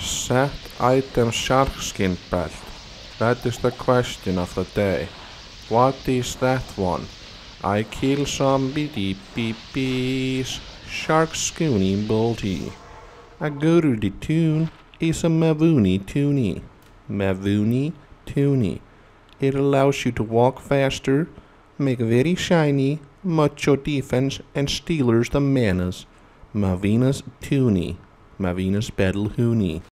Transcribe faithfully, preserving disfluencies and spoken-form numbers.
Set item Sharkskin belt. That is the question of the day. What is that one? I kill some bitty beepies. Sharkskin bolty. A go to the tune is a Mavooni toonie. Mavooni toonie. It allows you to walk faster, make very shiny, mucho defense, and Steelers the manas. Mavina's toonie. Mavina's battle hoonie.